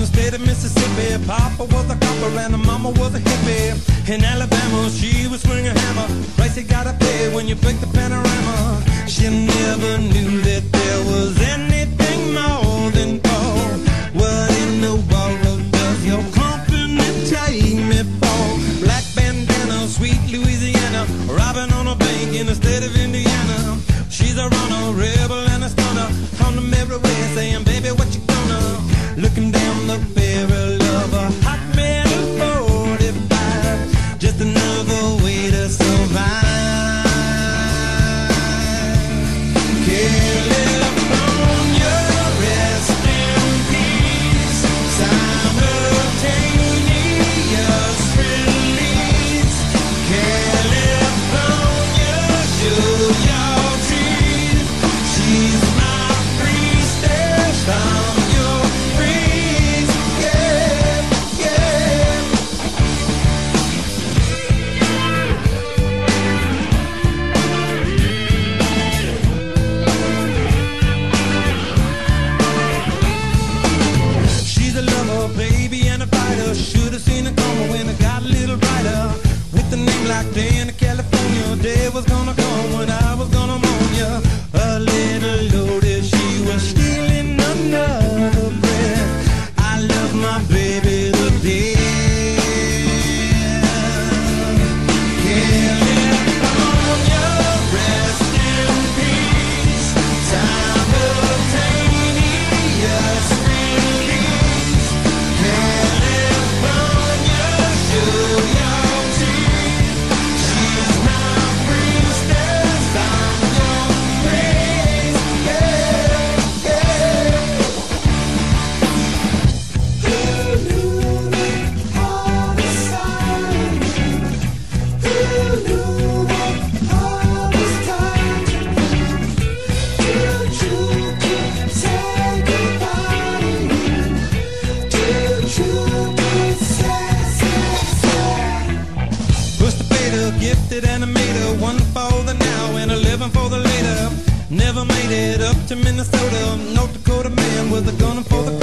the state of Mississippi. Papa was a copper and the mama was a hippie. In Alabama, she was swinging a hammer. Price you gotta pay when you break the panorama. She never knew that there was anything more than gold. What in the world does your company take me for? Black bandana, sweet Louisiana, robbing on a bank in the state of Indiana. She's a runner, rebel and a stunner, on the merry way saying, baby, what you gonna? Looking down the barrel of a hot metal 45, just another way to survive. California, rest in peace, simultaneous release. California, show your teeth. She's my priestess, I'm your priest. Yeah, yeah. She's a lover, baby, and a fighter. Should've seen it coming when it got a little brighter. With a name like Dani, California, day was gonna come when I was gonna mourn ya. A little loaded, she was stealing another breath. I love my baby to death. California, rest in peace, simultaneous release. California, show your teeth. She's my priestess, I'm your praise. Yeah, yeah. Who knew that all this time? Who knew that all this time? Did you say goodbye? Did you say? Push the fader, gifted animator, one for the now and 11 for the later. Never made it up to Minnesota, North Dakota man with a gun for the